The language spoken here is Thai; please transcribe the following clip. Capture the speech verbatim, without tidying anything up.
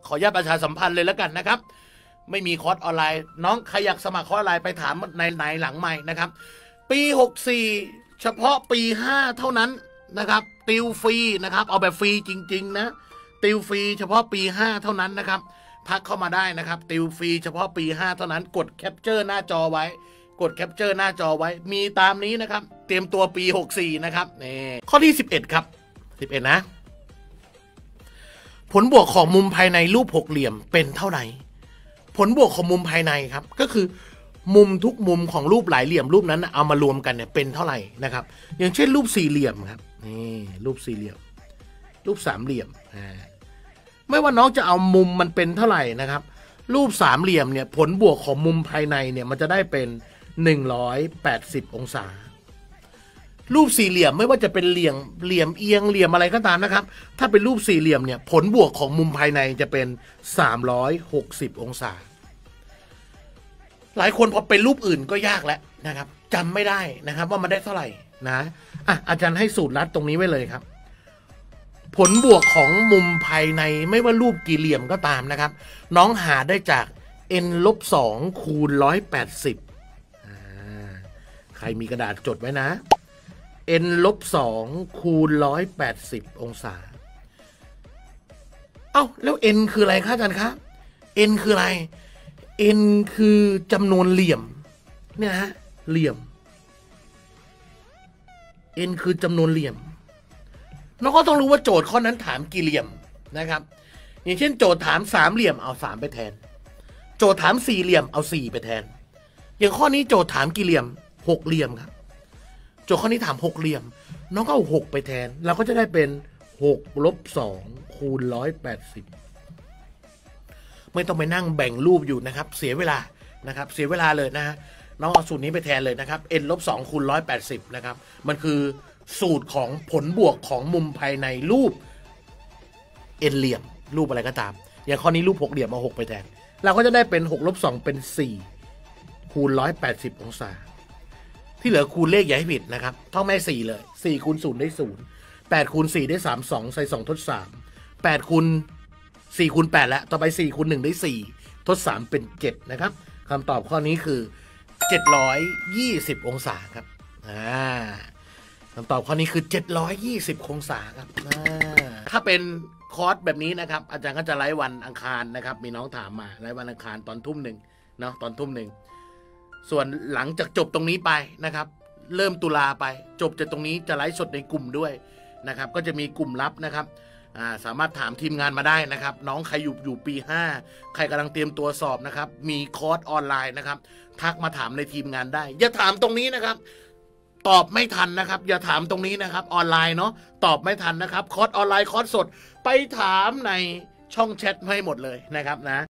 ขออนุญาตประชาสัมพันธ์เลยแล้วกันนะครับไม่มีคอร์สออนไลน์น้องใครอยากสมัครคอร์สออนไลน์ไปถามในในหลังใหม่นะครับปีหกสี่เฉพาะปีห้าเท่านั้นนะครับติวฟรีนะครับเอาแบบฟรีจริงๆนะติวฟรีเฉพาะปีห้าเท่านั้นนะครับทักเข้ามาได้นะครับติวฟรีเฉพาะปีห้าเท่านั้นกดแคปเจอร์หน้าจอไว้กดแคปเจอร์หน้าจอไว้มีตามนี้นะครับเตรียมตัวปีหกสี่นะครับนี่ข้อที่สิบเอ็ดครับสิบเอ็ดนะผลบวกของมุมภายในรูปหกเหลี่ยมเป็นเท่าไหร่ผลบวกของมุมภายในครับก็คือมุมทุกมุมของรูปหลายเหลี่ยมรูปนั้นเอามารวมกันเนี่ยเป็นเท่าไหร่นะครับอย่างเช่นรูปสี่เหลี่ยมครับนี่รูปสี่เหลี่ยมรูปสามเหลี่ยมอ่าไม่ว่าน้องจะเอามุมมันเป็นเท่าไหร่นะครับรูปสามเหลี่ยมเนี่ยผลบวกของมุมภายในเนี่ยมันจะได้เป็นหนึ่งร้อยแปดสิบองศารูปสี่เหลี่ยมไม่ว่าจะเป็นเหลี่ยมเหลี่ยมเอียงเหลี่ยมอะไรก็ตามนะครับถ้าเป็นรูปสี่เหลี่ยมเนี่ยผลบวกของมุมภายในจะเป็นสามร้อยหกสิบองศาหลายคนพอเป็นรูปอื่นก็ยากแล้วนะครับจำไม่ได้นะครับว่ามันได้เท่าไหร่นะอ่ะอาจารย์ให้สูตรลัดตรงนี้ไว้เลยครับผลบวกของมุมภายในไม่ว่ารูปกี่เหลี่ยมก็ตามนะครับน้องหาได้จาก n ลบสองคูณร้อยแปดสิบใครมีกระดาษจดไว้นะ n ลบสองคูณร้อยแปดสิบองศาเอ้าแล้ว n คืออะไรคะอาจารย์คะ n คืออะไร n คือจำนวนเหลี่ยมเนี่ยนะเหลี่ยม n คือจำนวนเหลี่ยมน้องก็ต้องรู้ว่าโจทย์ข้อนั้นถามกี่เหลี่ยมนะครับอย่างเช่นโจทย์ถามสามเหลี่ยมเอาสามไปแทนโจทย์ถามสี่เหลี่ยมเอาสี่ไปแทนอย่างข้อนี้โจทย์ถามกี่เหลี่ยมหกเหลี่ยมครับโจทย์ข้อนี้ถามหกเหลี่ยมน้องก็เอาหกไปแทนเราก็จะได้เป็นหกลบสองคูณร้อยแปดสิบไม่ต้องไปนั่งแบ่งรูปอยู่นะครับเสียเวลานะครับเสียเวลาเลยนะฮะน้องเอาสูตรนี้ไปแทนเลยนะครับ n ลบสองคูณร้อยแปดสิบนะครับมันคือสูตรของผลบวกของมุมภายในรูป n เหลี่ยมรูปอะไรก็ตามอย่างข้อนี้รูปหกเหลี่ยมเอาหกไปแทนเราก็จะได้เป็นหกลบสองเป็นสี่คูณร้อยแปดสิบองศาที่เหลือคูณเลขอย่าให้ผิดนะครับท่องแม่สี่เลยสี่คูณศูนย์ได้ศูนย์แปดคูณสี่ได้สามสองใส่สองทดสามแปดคูณสี่คูณแปดแล้วต่อไปสี่คูณหนึ่งได้สี่ทดสามเป็นเจ็ดนะครับคำตอบข้อนี้คือเจ็ดร้อยยี่สิบองศาครับอ่าคำตอบข้อนี้คือเจ็ดร้อยยี่สิบองศาครับถ้าเป็นคอร์สแบบนี้นะครับอาจารย์ก็จะไลฟ์วันอังคารนะครับมีน้องถามมาไลฟ์วันอังคารตอนทุ่มหนึ่งเนาะตอนทุ่มหนึ่งส่วนหลังจากจบตรงนี้ไปนะครับเริ่มตุลาไปจบจากตรงนี้จะไลฟ์สดในกลุ่มด้วยนะครับก็จะมีกลุ่มลับนะครับอ่าสามารถถามทีมงานมาได้นะครับน้องใครอยู่อยู่ปีห้าใครกำลังเตรียมตัวสอบนะครับมีคอร์สออนไลน์นะครับทักมาถามในทีมงานได้อย่าถามตรงนี้นะครับตอบไม่ทันนะครับอย่าถามตรงนี้นะครับออนไลน์เนาะตอบไม่ทันนะครับคอร์สออนไลน์คอร์สสดไปถามในช่องแชทให้หมดเลยนะครับนะ